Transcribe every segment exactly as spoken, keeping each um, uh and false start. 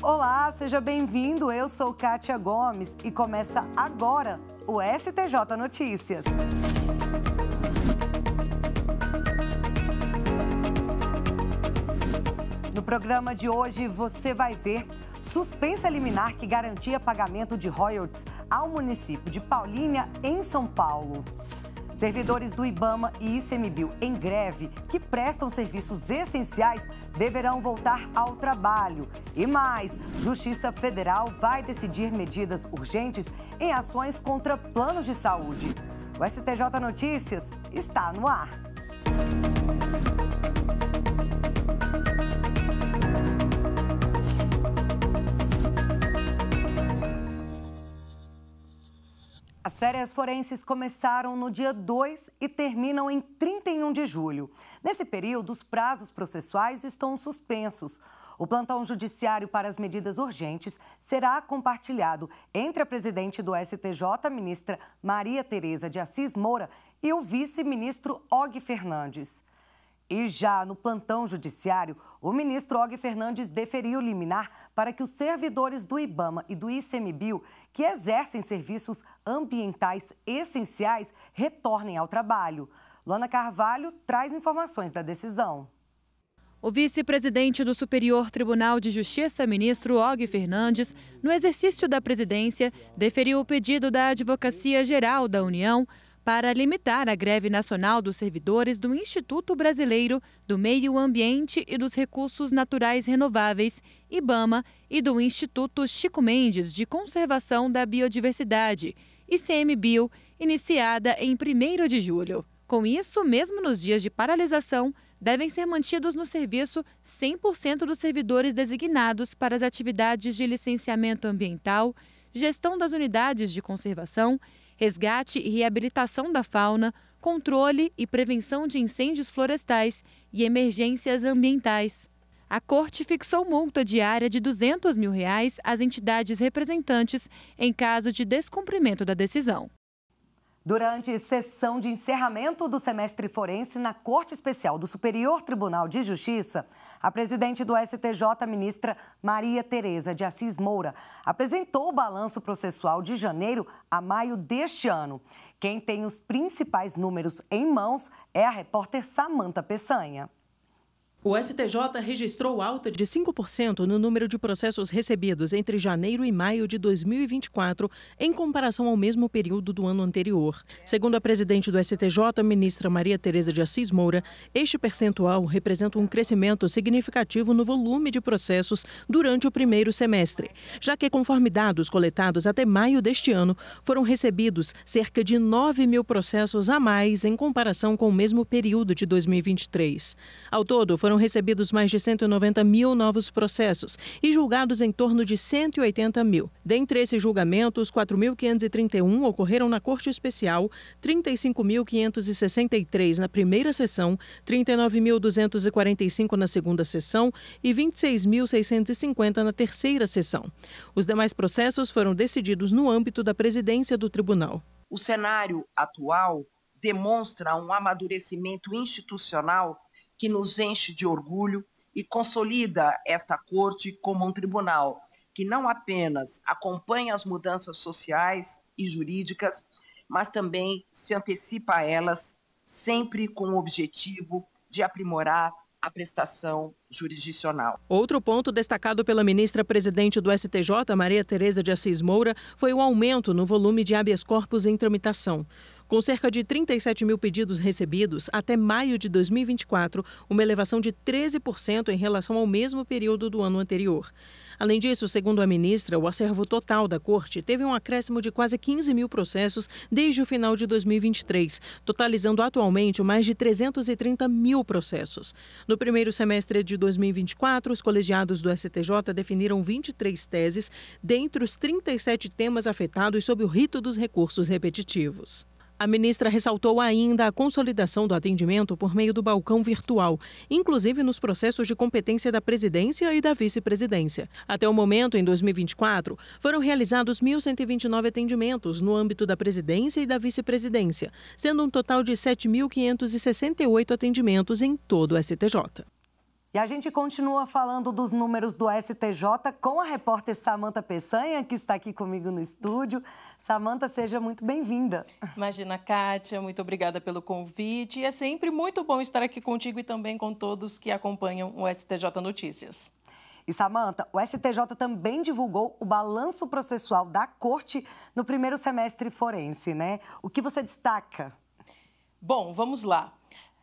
Olá, seja bem-vindo. Eu sou Kátia Gomes e começa agora o S T J Notícias. No programa de hoje você vai ver suspensa liminar que garantia pagamento de royalties ao município de Paulínia, em São Paulo. Servidores do IBAMA e ICMBio em greve que prestam serviços essenciais deverão voltar ao trabalho. E mais, Justiça Federal vai decidir medidas urgentes em ações contra planos de saúde. O S T J Notícias está no ar. As férias forenses começaram no dia dois e terminam em trinta e um de julho. Nesse período, os prazos processuais estão suspensos. O plantão judiciário para as medidas urgentes será compartilhado entre a presidente do S T J, ministra Maria Tereza de Assis Moura, e o vice-ministro Og Fernandes. E já no plantão judiciário, o ministro Og Fernandes deferiu liminar para que os servidores do IBAMA e do ICMBio, que exercem serviços ambientais essenciais, retornem ao trabalho. Luana Carvalho traz informações da decisão. O vice-presidente do Superior Tribunal de Justiça, ministro Og Fernandes, no exercício da presidência, deferiu o pedido da Advocacia Geral da União para limitar a greve nacional dos servidores do Instituto Brasileiro do Meio Ambiente e dos Recursos Naturais Renováveis, IBAMA, e do Instituto Chico Mendes de Conservação da Biodiversidade, ICMBio, iniciada em primeiro de julho. Com isso, mesmo nos dias de paralisação, devem ser mantidos no serviço cem por cento dos servidores designados para as atividades de licenciamento ambiental, gestão das unidades de conservação, resgate e reabilitação da fauna, controle e prevenção de incêndios florestais e emergências ambientais. A Corte fixou multa diária de duzentos mil reais às entidades representantes em caso de descumprimento da decisão. Durante sessão de encerramento do semestre forense na Corte Especial do Superior Tribunal de Justiça, a presidente do S T J, ministra Maria Tereza de Assis Moura, apresentou o balanço processual de janeiro a maio deste ano. Quem tem os principais números em mãos é a repórter Samanta Peçanha. O S T J registrou alta de cinco por cento no número de processos recebidos entre janeiro e maio de dois mil e vinte e quatro, em comparação ao mesmo período do ano anterior. Segundo a presidente do S T J, ministra Maria Tereza de Assis Moura, este percentual representa um crescimento significativo no volume de processos durante o primeiro semestre, já que, conforme dados coletados até maio deste ano, foram recebidos cerca de nove mil processos a mais em comparação com o mesmo período de dois mil e vinte e três. Ao todo, foram Foram recebidos mais de cento e noventa mil novos processos e julgados em torno de cento e oitenta mil. Dentre esses julgamentos, quatro mil quinhentos e trinta e um ocorreram na Corte Especial, trinta e cinco mil quinhentos e sessenta e três na primeira sessão, trinta e nove mil duzentos e quarenta e cinco na segunda sessão e vinte e seis mil seiscentos e cinquenta na terceira sessão. Os demais processos foram decididos no âmbito da presidência do tribunal. O cenário atual demonstra um amadurecimento institucional que nos enche de orgulho e consolida esta corte como um tribunal que não apenas acompanha as mudanças sociais e jurídicas, mas também se antecipa a elas, sempre com o objetivo de aprimorar a prestação jurisdicional. Outro ponto destacado pela ministra presidente do S T J, Maria Tereza de Assis Moura, foi o aumento no volume de habeas corpus em tramitação. Com cerca de trinta e sete mil pedidos recebidos até maio de dois mil e vinte e quatro, uma elevação de treze por cento em relação ao mesmo período do ano anterior. Além disso, segundo a ministra, o acervo total da Corte teve um acréscimo de quase quinze mil processos desde o final de dois mil e vinte e três, totalizando atualmente mais de trezentos e trinta mil processos. No primeiro semestre de dois mil e vinte e quatro, os colegiados do S T J definiram vinte e três teses, dentre os trinta e sete temas afetados sob o rito dos recursos repetitivos. A ministra ressaltou ainda a consolidação do atendimento por meio do balcão virtual, inclusive nos processos de competência da presidência e da vice-presidência. Até o momento, em dois mil e vinte e quatro, foram realizados mil cento e vinte e nove atendimentos no âmbito da presidência e da vice-presidência, sendo um total de sete mil quinhentos e sessenta e oito atendimentos em todo o S T J. E a gente continua falando dos números do S T J com a repórter Samantha Peçanha, que está aqui comigo no estúdio. Samantha, seja muito bem-vinda. Imagina, Kátia, muito obrigada pelo convite. E é sempre muito bom estar aqui contigo e também com todos que acompanham o S T J Notícias. E, Samantha, o S T J também divulgou o balanço processual da Corte no primeiro semestre forense, né? O que você destaca? Bom, vamos lá.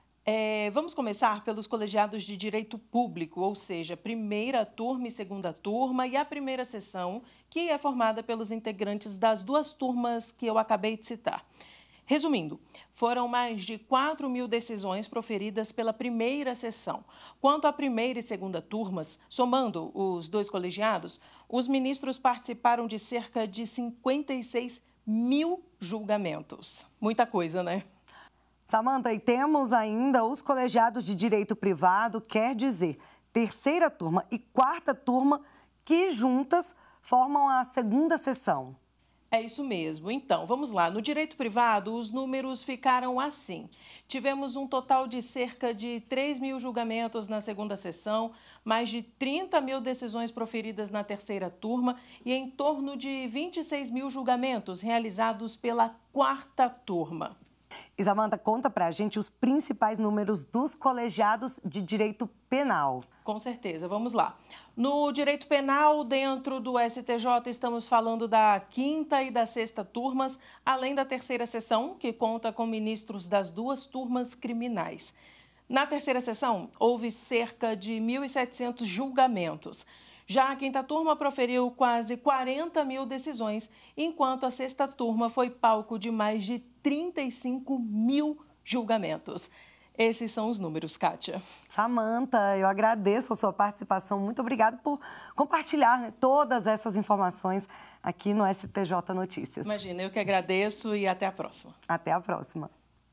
É, vamos começar pelos colegiados de direito público, ou seja, primeira turma e segunda turma, e a primeira sessão, que é formada pelos integrantes das duas turmas que eu acabei de citar. Resumindo, foram mais de quatro mil decisões proferidas pela primeira sessão. Quanto à primeira e segunda turmas, somando os dois colegiados, os ministros participaram de cerca de cinquenta e seis mil julgamentos. Muita coisa, né? Samantha, e temos ainda os colegiados de direito privado, quer dizer, terceira turma e quarta turma, que juntas formam a segunda sessão. É isso mesmo. Então, vamos lá. No direito privado, os números ficaram assim. Tivemos um total de cerca de três mil julgamentos na segunda sessão, mais de trinta mil decisões proferidas na terceira turma e em torno de vinte e seis mil julgamentos realizados pela quarta turma. E, Samantha, conta pra gente os principais números dos colegiados de direito penal. Com certeza, vamos lá. No direito penal, dentro do S T J, estamos falando da quinta e da sexta turmas, além da terceira sessão, que conta com ministros das duas turmas criminais. Na terceira sessão, houve cerca de mil e setecentos julgamentos. Já a quinta turma proferiu quase quarenta mil decisões, enquanto a sexta turma foi palco de mais de trinta e cinco mil julgamentos. Esses são os números, Kátia. Samantha, eu agradeço a sua participação. Muito obrigada por compartilhar, né, todas essas informações aqui no S T J Notícias. Imagina, eu que agradeço e até a próxima. Até a próxima.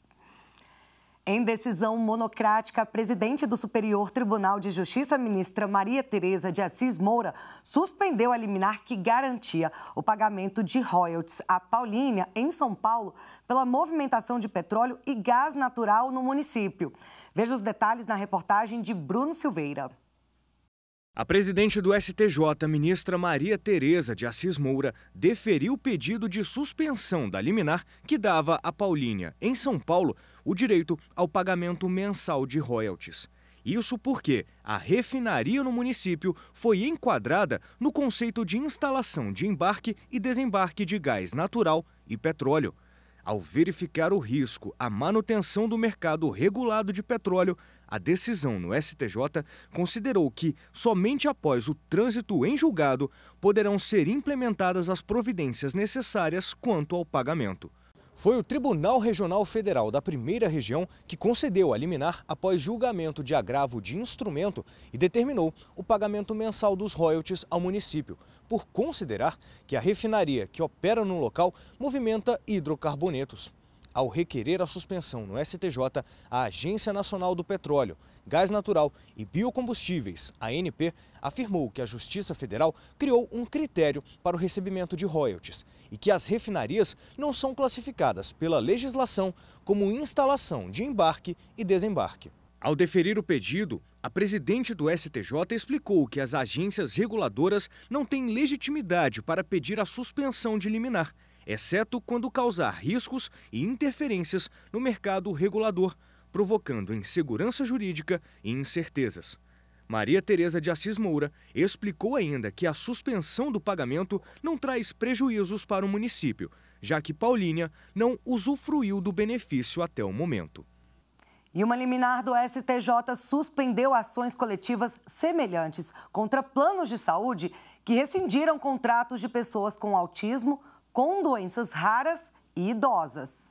Em decisão monocrática, a presidente do Superior Tribunal de Justiça, a ministra Maria Tereza de Assis Moura, suspendeu a liminar que garantia o pagamento de royalties à Paulínia, em São Paulo, pela movimentação de petróleo e gás natural no município. Veja os detalhes na reportagem de Bruno Silveira. A presidente do S T J, ministra Maria Tereza de Assis Moura, deferiu o pedido de suspensão da liminar que dava à Paulínia, em São Paulo, o direito ao pagamento mensal de royalties. Isso porque a refinaria no município foi enquadrada no conceito de instalação de embarque e desembarque de gás natural e petróleo. Ao verificar o risco à manutenção do mercado regulado de petróleo, a decisão no S T J considerou que, somente após o trânsito em julgado, poderão ser implementadas as providências necessárias quanto ao pagamento. Foi o Tribunal Regional Federal da Primeira Região que concedeu a liminar após julgamento de agravo de instrumento e determinou o pagamento mensal dos royalties ao município, por considerar que a refinaria que opera no local movimenta hidrocarbonetos. Ao requerer a suspensão no S T J, a Agência Nacional do Petróleo, Gás Natural e Biocombustíveis, A N P, afirmou que a Justiça Federal criou um critério para o recebimento de royalties e que as refinarias não são classificadas pela legislação como instalação de embarque e desembarque. Ao deferir o pedido, a presidente do S T J explicou que as agências reguladoras não têm legitimidade para pedir a suspensão de liminar, exceto quando causar riscos e interferências no mercado regulador, provocando insegurança jurídica e incertezas. Maria Tereza de Assis Moura explicou ainda que a suspensão do pagamento não traz prejuízos para o município, já que Paulínia não usufruiu do benefício até o momento. E uma liminar do S T J suspendeu ações coletivas semelhantes contra planos de saúde que rescindiram contratos de pessoas com autismo, com doenças raras e idosas.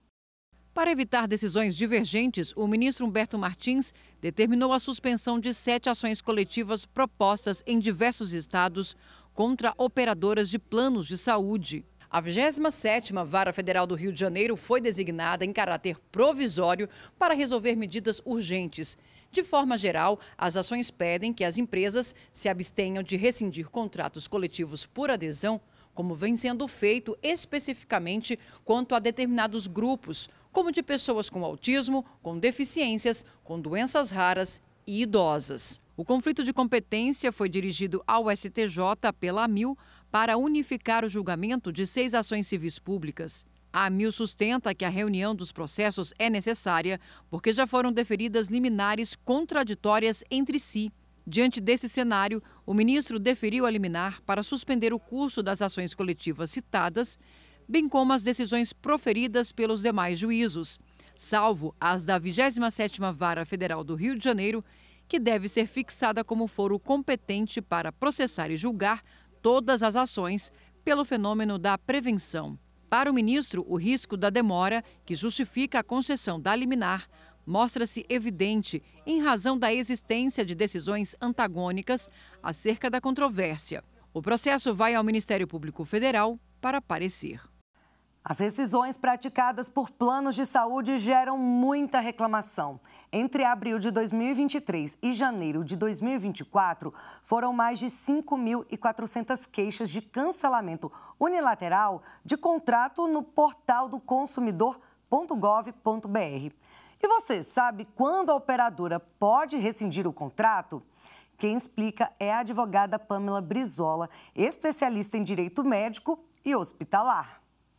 Para evitar decisões divergentes, o ministro Humberto Martins determinou a suspensão de sete ações coletivas propostas em diversos estados contra operadoras de planos de saúde. A vigésima sétima Vara Federal do Rio de Janeiro foi designada em caráter provisório para resolver medidas urgentes. De forma geral, as ações pedem que as empresas se abstenham de rescindir contratos coletivos por adesão, como vem sendo feito especificamente quanto a determinados grupos, como de pessoas com autismo, com deficiências, com doenças raras e idosas. O conflito de competência foi dirigido ao S T J pela AMIL para unificar o julgamento de seis ações civis públicas. A AMIL sustenta que a reunião dos processos é necessária porque já foram deferidas liminares contraditórias entre si. Diante desse cenário, o ministro deferiu a liminar para suspender o curso das ações coletivas citadas, bem como as decisões proferidas pelos demais juízos, salvo as da vigésima sétima Vara Federal do Rio de Janeiro, que deve ser fixada como foro competente para processar e julgar todas as ações pelo fenômeno da prevenção. Para o ministro, o risco da demora, que justifica a concessão da liminar, mostra-se evidente em razão da existência de decisões antagônicas acerca da controvérsia. O processo vai ao Ministério Público Federal para parecer. As rescisões praticadas por planos de saúde geram muita reclamação. Entre abril de dois mil e vinte e três e janeiro de dois mil e vinte e quatro, foram mais de cinco mil e quatrocentas queixas de cancelamento unilateral de contrato no portal do consumidor ponto gov ponto br. E você sabe quando a operadora pode rescindir o contrato? Quem explica é a advogada Pamela Brizola, especialista em direito médico e hospitalar.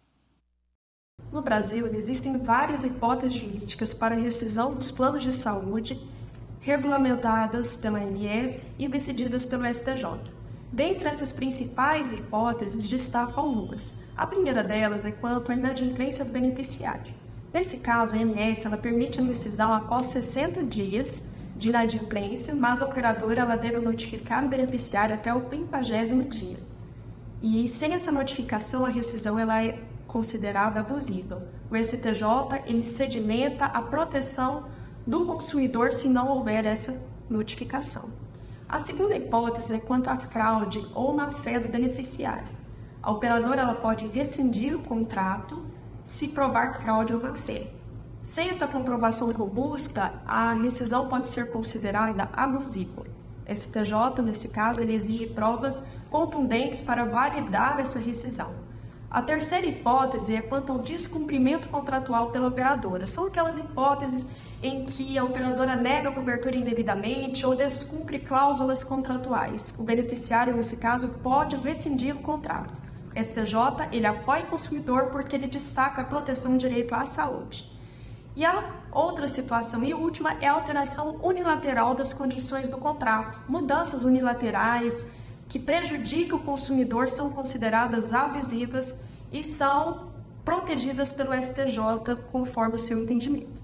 No Brasil, existem várias hipóteses jurídicas para rescisão dos planos de saúde regulamentadas pela A N S e decididas pelo S T J. Dentre essas principais hipóteses, destacam algumas. A primeira delas é quanto à inadimplência do beneficiário. Nesse caso, a A N S ela permite a rescisão após sessenta dias de inadimplência, mas a operadora ela deve notificar o beneficiário até o quinquagésimo dia. E sem essa notificação, a rescisão ela é considerada abusiva. O S T J ele sedimenta a proteção do consumidor se não houver essa notificação. A segunda hipótese é quanto à fraude ou má-fé do beneficiário. A operadora ela pode rescindir o contrato se provar fraude ou má-fé. Sem essa comprovação robusta, a rescisão pode ser considerada abusiva. O S T J, nesse caso, ele exige provas contundentes para validar essa rescisão. A terceira hipótese é quanto ao descumprimento contratual pela operadora. São aquelas hipóteses em que a operadora nega a cobertura indevidamente ou descumpre cláusulas contratuais. O beneficiário, nesse caso, pode rescindir o contrato. O S T J ele apoia o consumidor porque ele destaca a proteção do direito à saúde. E a outra situação e última é a alteração unilateral das condições do contrato. Mudanças unilaterais que prejudicam o consumidor são consideradas abusivas e são protegidas pelo S T J conforme o seu entendimento.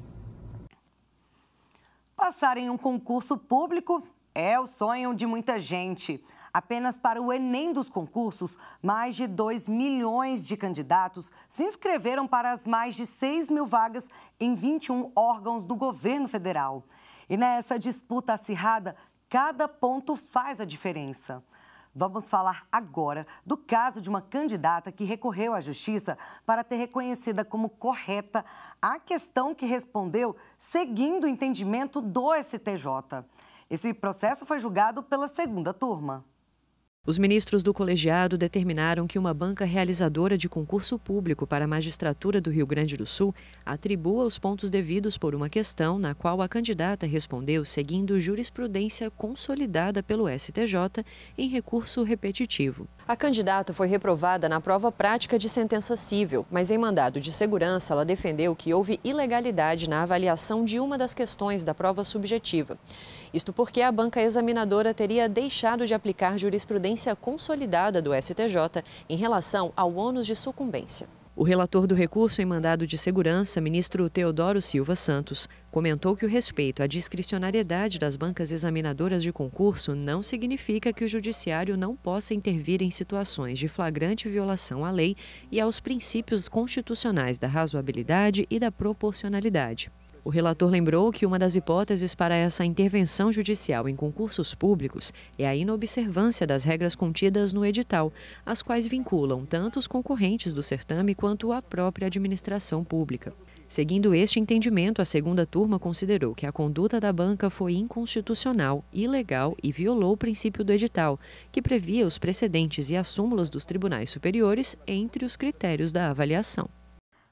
Passar em um concurso público é o sonho de muita gente. Apenas para o Enem dos concursos, mais de dois milhões de candidatos se inscreveram para as mais de seis mil vagas em vinte e um órgãos do governo federal. E nessa disputa acirrada, cada ponto faz a diferença. Vamos falar agora do caso de uma candidata que recorreu à Justiça para ter reconhecida como correta a questão que respondeu seguindo o entendimento do S T J. Esse processo foi julgado pela segunda turma. Os ministros do colegiado determinaram que uma banca realizadora de concurso público para a magistratura do Rio Grande do Sul atribua os pontos devidos por uma questão na qual a candidata respondeu seguindo jurisprudência consolidada pelo S T J em recurso repetitivo. A candidata foi reprovada na prova prática de sentença cível, mas em mandado de segurança ela defendeu que houve ilegalidade na avaliação de uma das questões da prova subjetiva. Isto porque a banca examinadora teria deixado de aplicar jurisprudência consolidada do S T J em relação ao ônus de sucumbência. O relator do recurso em mandado de segurança, ministro Teodoro Silva Santos, comentou que o respeito à discricionariedade das bancas examinadoras de concurso não significa que o judiciário não possa intervir em situações de flagrante violação à lei e aos princípios constitucionais da razoabilidade e da proporcionalidade. O relator lembrou que uma das hipóteses para essa intervenção judicial em concursos públicos é a inobservância das regras contidas no edital, as quais vinculam tanto os concorrentes do certame quanto a própria administração pública. Seguindo este entendimento, a segunda turma considerou que a conduta da banca foi inconstitucional, ilegal e violou o princípio do edital, que previa os precedentes e as súmulas dos tribunais superiores entre os critérios da avaliação.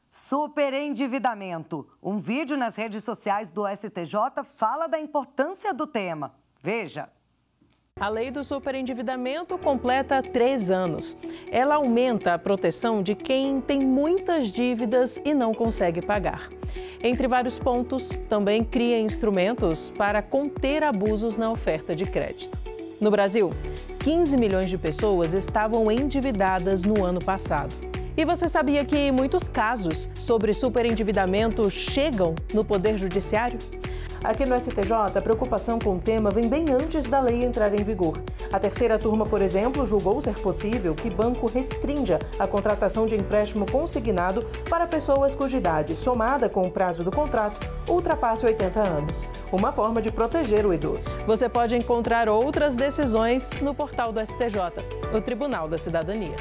Superendividamento. Um vídeo nas redes sociais do S T J fala da importância do tema. Veja. A lei do superendividamento completa três anos. Ela aumenta a proteção de quem tem muitas dívidas e não consegue pagar. Entre vários pontos, também cria instrumentos para conter abusos na oferta de crédito. No Brasil, quinze milhões de pessoas estavam endividadas no ano passado. E você sabia que muitos casos sobre superendividamento chegam no Poder Judiciário? Aqui no S T J, a preocupação com o tema vem bem antes da lei entrar em vigor. A terceira turma, por exemplo, julgou ser possível que banco restrinja a contratação de empréstimo consignado para pessoas cuja idade, somada com o prazo do contrato, ultrapasse oitenta anos. Uma forma de proteger o idoso. Você pode encontrar outras decisões no portal do S T J, o Tribunal da Cidadania.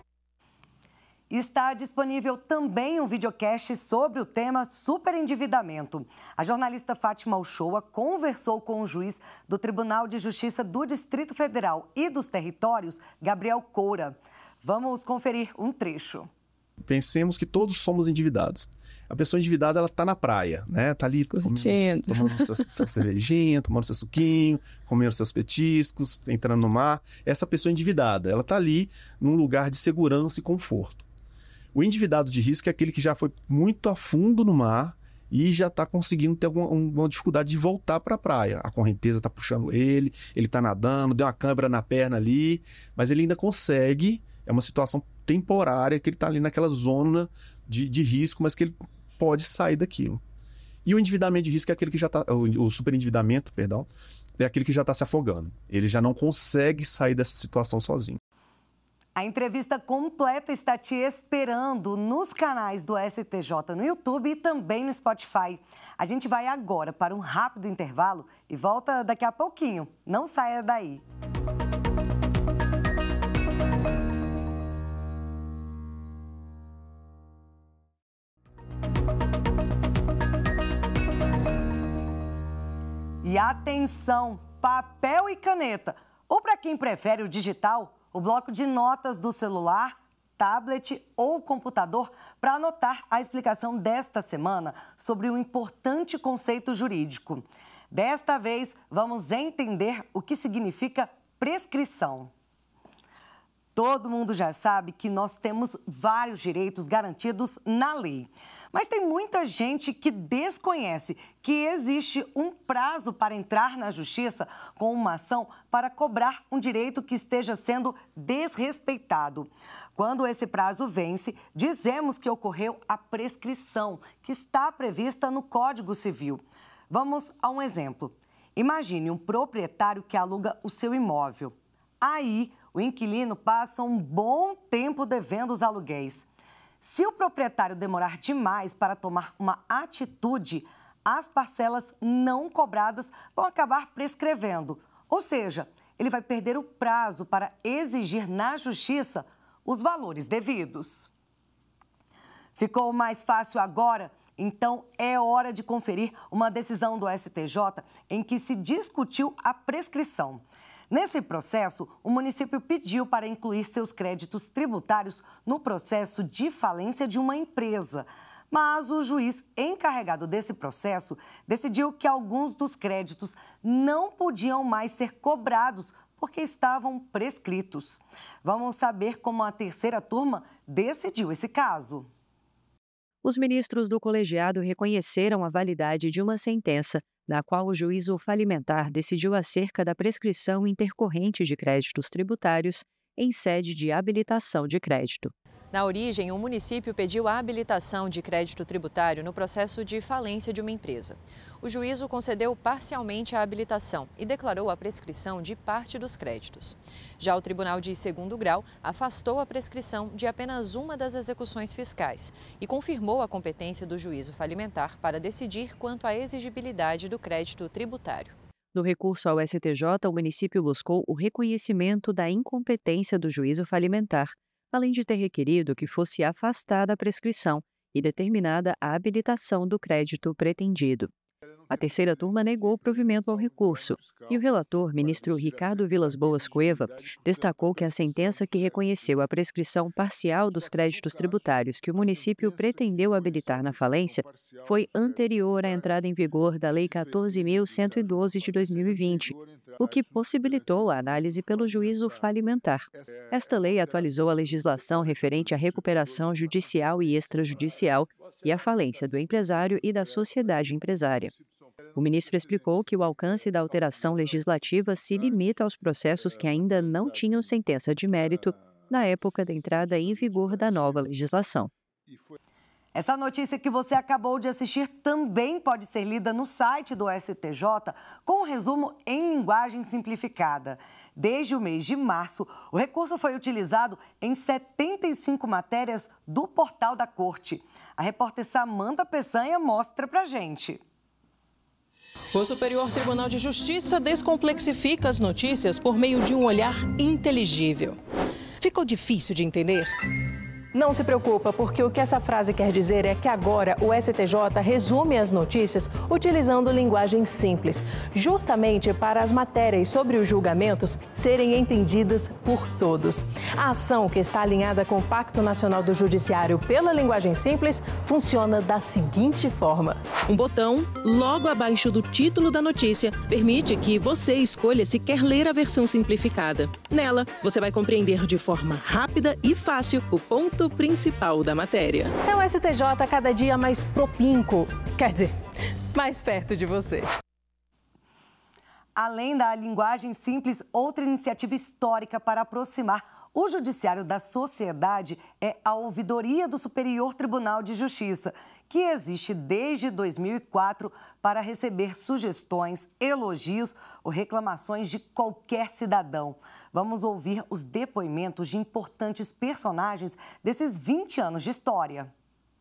Está disponível também um videocast sobre o tema superendividamento. A jornalista Fátima Uchoa conversou com o juiz do Tribunal de Justiça do Distrito Federal e dos Territórios, Gabriel Coura. Vamos conferir um trecho. Pensemos que todos somos endividados. A pessoa endividada, ela está na praia, né? Está ali comendo, tomando sua, sua cervejinha, tomando seu suquinho, comendo seus petiscos, entrando no mar. Essa pessoa endividada, ela está ali num lugar de segurança e conforto. O endividado de risco é aquele que já foi muito a fundo no mar e já está conseguindo ter alguma uma dificuldade de voltar para a praia. A correnteza está puxando ele, ele está nadando, deu uma câimbra na perna ali, mas ele ainda consegue, é uma situação temporária que ele está ali naquela zona de, de risco, mas que ele pode sair daquilo. E o endividamento de risco é aquele que já está, o, o superendividamento, perdão, é aquele que já está se afogando. Ele já não consegue sair dessa situação sozinho. A entrevista completa está te esperando nos canais do S T J no YouTube e também no Spotify. A gente vai agora para um rápido intervalo e volta daqui a pouquinho. Não saia daí. E atenção, papel e caneta. Ou para quem prefere o digital, o bloco de notas do celular, tablet ou computador para anotar a explicação desta semana sobre um importante conceito jurídico. Desta vez, vamos entender o que significa prescrição. Todo mundo já sabe que nós temos vários direitos garantidos na lei. Mas tem muita gente que desconhece que existe um prazo para entrar na justiça com uma ação para cobrar um direito que esteja sendo desrespeitado. Quando esse prazo vence, dizemos que ocorreu a prescrição, que está prevista no Código Civil. Vamos a um exemplo. Imagine um proprietário que aluga o seu imóvel. Aí, o inquilino passa um bom tempo devendo os aluguéis. Se o proprietário demorar demais para tomar uma atitude, as parcelas não cobradas vão acabar prescrevendo. Ou seja, ele vai perder o prazo para exigir na justiça os valores devidos. Ficou mais fácil agora? Então é hora de conferir uma decisão do S T J em que se discutiu a prescrição. Nesse processo, o município pediu para incluir seus créditos tributários no processo de falência de uma empresa. Mas o juiz encarregado desse processo decidiu que alguns dos créditos não podiam mais ser cobrados porque estavam prescritos. Vamos saber como a terceira turma decidiu esse caso. Os ministros do colegiado reconheceram a validade de uma sentença na qual o juízo falimentar decidiu acerca da prescrição intercorrente de créditos tributários em sede de habilitação de crédito. Na origem, o município pediu a habilitação de crédito tributário no processo de falência de uma empresa. O juízo concedeu parcialmente a habilitação e declarou a prescrição de parte dos créditos. Já o Tribunal de Segundo Grau afastou a prescrição de apenas uma das execuções fiscais e confirmou a competência do juízo falimentar para decidir quanto à exigibilidade do crédito tributário. No recurso ao S T J, o município buscou o reconhecimento da incompetência do juízo falimentar, além de ter requerido que fosse afastada a prescrição e determinada a habilitação do crédito pretendido. A terceira turma negou o provimento ao recurso e o relator, ministro Ricardo Vilas Boas Cueva, destacou que a sentença que reconheceu a prescrição parcial dos créditos tributários que o município pretendeu habilitar na falência foi anterior à entrada em vigor da Lei quatorze mil cento e doze de dois mil e vinte, o que possibilitou a análise pelo juízo falimentar. Esta lei atualizou a legislação referente à recuperação judicial e extrajudicial e à falência do empresário e da sociedade empresária. O ministro explicou que o alcance da alteração legislativa se limita aos processos que ainda não tinham sentença de mérito na época da entrada em vigor da nova legislação. Essa notícia que você acabou de assistir também pode ser lida no site do S T J com um resumo em linguagem simplificada. Desde o mês de março, o recurso foi utilizado em setenta e cinco matérias do portal da Corte. A repórter Samanta Peçanha mostra pra gente. O Superior Tribunal de Justiça descomplexifica as notícias por meio de um olhar inteligível. Ficou difícil de entender? Não se preocupa, porque o que essa frase quer dizer é que agora o S T J resume as notícias utilizando linguagem simples, justamente para as matérias sobre os julgamentos serem entendidas por todos. A ação, que está alinhada com o Pacto Nacional do Judiciário pela linguagem simples, funciona da seguinte forma. Um botão logo abaixo do título da notícia permite que você escolha se quer ler a versão simplificada. Nela, você vai compreender de forma rápida e fácil o ponto principal da matéria. É o S T J cada dia mais propinco, quer dizer, mais perto de você. Além da linguagem simples, outra iniciativa histórica para aproximar o judiciário da sociedade é a Ouvidoria do Superior Tribunal de Justiça, que existe desde dois mil e quatro para receber sugestões, elogios ou reclamações de qualquer cidadão. Vamos ouvir os depoimentos de importantes personagens desses vinte anos de história.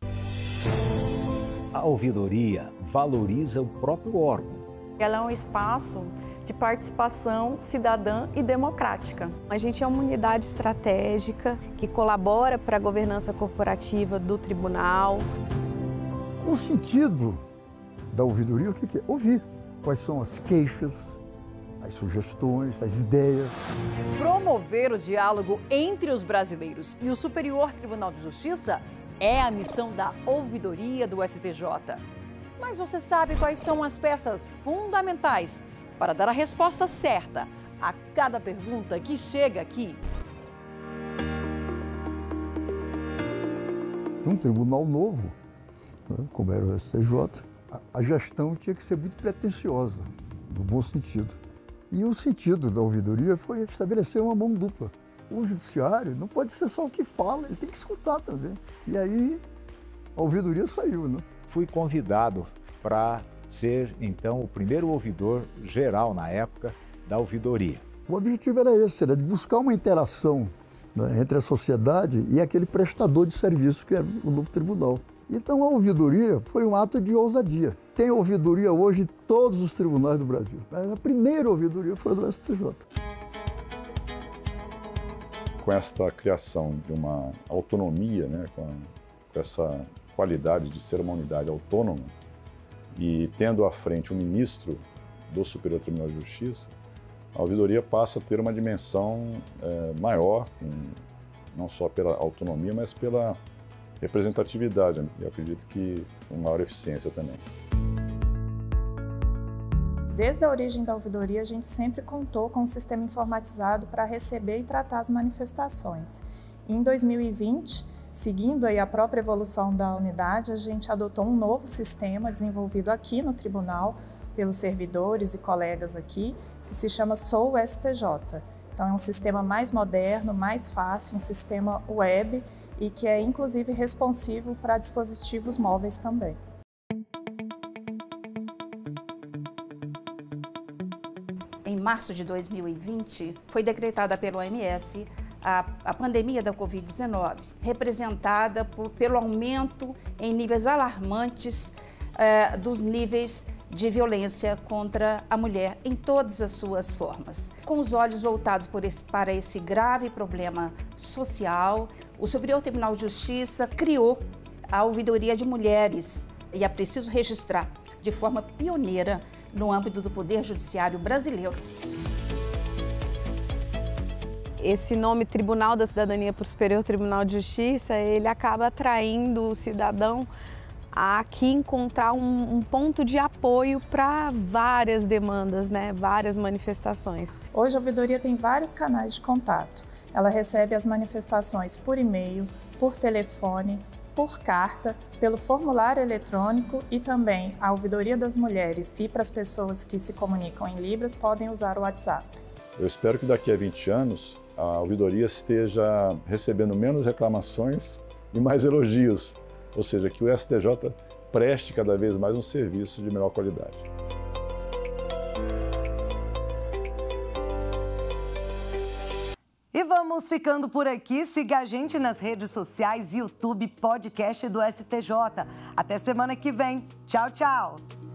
A ouvidoria valoriza o próprio órgão. Ela é um espaço de participação cidadã e democrática. A gente é uma unidade estratégica que colabora para a governança corporativa do tribunal. O sentido da ouvidoria, o que é? Ouvir. Quais são as queixas, as sugestões, as ideias. Promover o diálogo entre os brasileiros e o Superior Tribunal de Justiça é a missão da ouvidoria do S T J. Mas você sabe quais são as peças fundamentais para dar a resposta certa a cada pergunta que chega aqui? Um tribunal novo, como era o S T J, a gestão tinha que ser muito pretensiosa, no bom sentido. E o sentido da ouvidoria foi estabelecer uma mão dupla. O judiciário não pode ser só o que fala, ele tem que escutar também. E aí a ouvidoria saiu, né? Fui convidado para ser, então, o primeiro ouvidor geral, na época, da ouvidoria. O objetivo era esse, era de buscar uma interação, né, entre a sociedade e aquele prestador de serviço que era o novo tribunal. Então a ouvidoria foi um ato de ousadia. Tem ouvidoria hoje em todos os tribunais do Brasil, mas a primeira ouvidoria foi a do S T J. Com esta criação de uma autonomia, né, com, a, com essa qualidade de ser uma unidade autônoma, e tendo à frente o ministro do Superior Tribunal de Justiça, a ouvidoria passa a ter uma dimensão é, maior, não só pela autonomia, mas pela representatividade, e acredito que com maior eficiência também. Desde a origem da ouvidoria, a gente sempre contou com um sistema informatizado para receber e tratar as manifestações. E em dois mil e vinte, seguindo aí a própria evolução da unidade, a gente adotou um novo sistema desenvolvido aqui no tribunal pelos servidores e colegas aqui, que se chama Sou S T J. Então é um sistema mais moderno, mais fácil, um sistema web e que é inclusive responsivo para dispositivos móveis também. Em março de dois mil e vinte, foi decretada pela O M S A, a pandemia da covid dezenove, representada por, pelo aumento em níveis alarmantes eh, dos níveis de violência contra a mulher em todas as suas formas. Com os olhos voltados por esse, para esse grave problema social, o Superior Tribunal de Justiça criou a Ouvidoria de Mulheres, e é preciso registrar, de forma pioneira no âmbito do Poder Judiciário brasileiro. Esse nome Tribunal da Cidadania para o Superior Tribunal de Justiça, ele acaba atraindo o cidadão a aqui encontrar um, um ponto de apoio para várias demandas, né? Várias manifestações. Hoje a ouvidoria tem vários canais de contato. Ela recebe as manifestações por e-mail, por telefone, por carta, pelo formulário eletrônico e também a ouvidoria das mulheres e para as pessoas que se comunicam em Libras podem usar o WhatsApp. Eu espero que daqui a vinte anos a ouvidoria esteja recebendo menos reclamações e mais elogios, ou seja, que o S T J preste cada vez mais um serviço de melhor qualidade. E vamos ficando por aqui. Siga a gente nas redes sociais, YouTube, podcast do S T J. Até semana que vem. Tchau, tchau!